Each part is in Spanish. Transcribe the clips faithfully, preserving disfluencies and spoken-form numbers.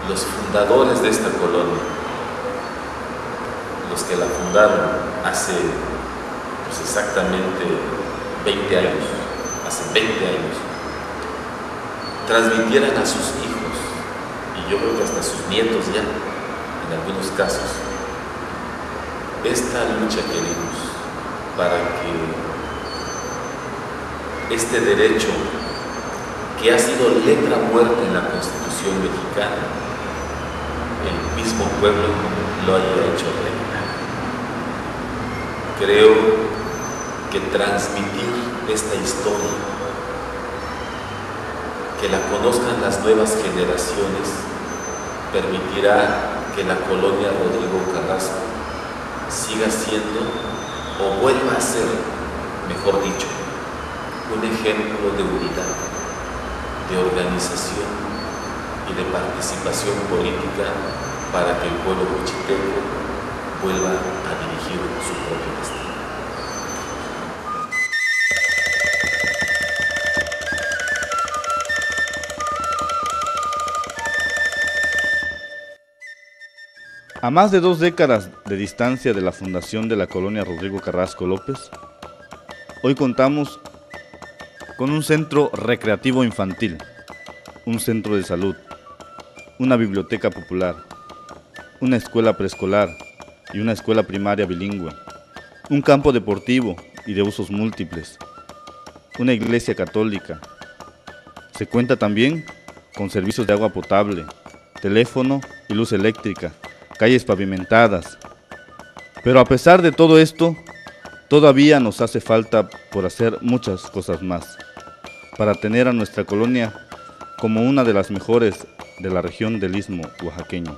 los fundadores de esta colonia, los que la fundaron hace pues, exactamente veinte años, hace veinte años, transmitieran a sus hijos, y yo creo que hasta sus nietos ya, en algunos casos, esta lucha que dimos para que este derecho que ha sido letra muerta en la Constitución mexicana, el mismo pueblo lo haya hecho realidad. Creo que transmitir esta historia, que la conozcan las nuevas generaciones, permitirá que la colonia Rodrigo Carrasco siga siendo, o vuelva a ser, mejor dicho, un ejemplo de unidad, de organización y de participación política para que el pueblo juchiteco vuelva a dirigir su propio destino. A más de dos décadas de distancia de la fundación de la colonia Rodrigo Carrasco López, hoy contamos con un centro recreativo infantil, un centro de salud, una biblioteca popular, una escuela preescolar y una escuela primaria bilingüe, un campo deportivo y de usos múltiples, una iglesia católica. Se cuenta también con servicios de agua potable, teléfono y luz eléctrica, calles pavimentadas. Pero a pesar de todo esto, todavía nos hace falta por hacer muchas cosas más para tener a nuestra colonia como una de las mejores de la región del Istmo oaxaqueño.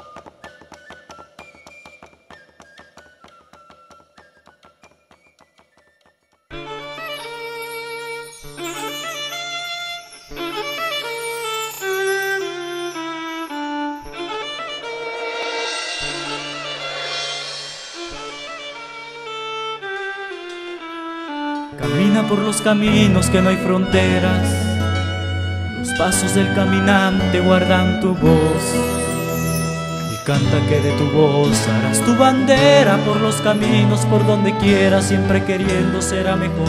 Camina por los caminos que no hay fronteras, los pasos del caminante guardan tu voz, y canta que de tu voz harás tu bandera por los caminos, por donde quieras, siempre queriendo será mejor.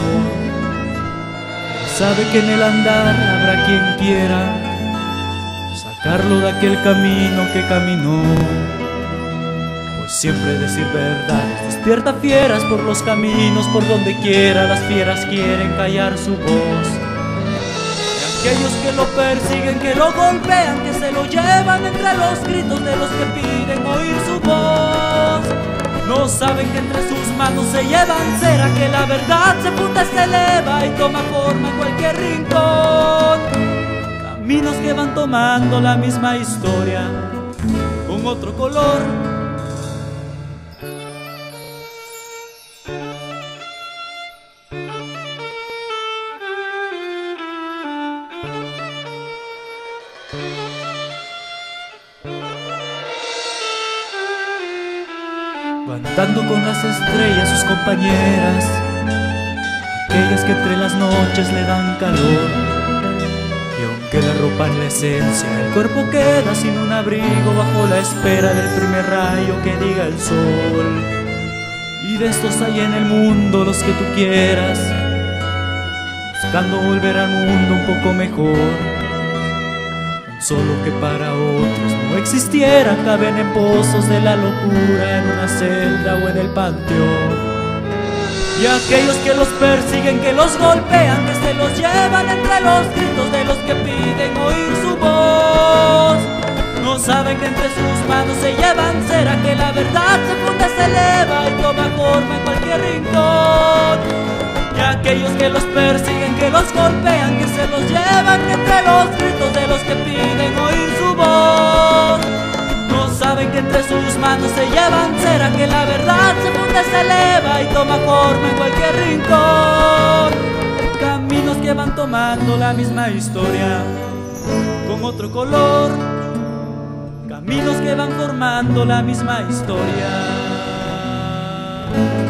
Sabe que en el andar habrá quien quiera sacarlo de aquel camino que caminó, pues siempre decir verdades despierta fieras por los caminos, por donde quiera las fieras quieren callar su voz. Y aquellos que lo persiguen, que lo golpean, que se lo llevan entre los gritos de los que piden oír su voz, no saben que entre sus manos se llevan cera, que la verdad se funda, se eleva y toma forma en cualquier rincón. Caminos que van tomando la misma historia con otro color. Cantando con las estrellas sus compañeras, aquellas que entre las noches le dan calor. Y aunque la ropa es la esencia, el cuerpo queda sin un abrigo bajo la espera del primer rayo que diga el sol. Y de estos hay en el mundo los que tú quieras, buscando volver al mundo un poco mejor. Solo que para otros no existiera, caben en pozos de la locura, en una celda o en el panteón. Y aquellos que los persiguen, que los golpean, que se los llevan entre los gritos de los que piden oír su voz, no saben que entre sus manos se llevan cera, que la verdad se funda, se eleva y toma forma en cualquier rincón. Y aquellos que los persiguen, que los golpean, que se los llevan entre los gritos de los que piden oír su voz, no saben que entre sus manos se llevan cera, que la verdad se funda, se eleva y toma forma en cualquier rincón. Caminos que van tomando la misma historia con otro color, caminos que van formando la misma historia.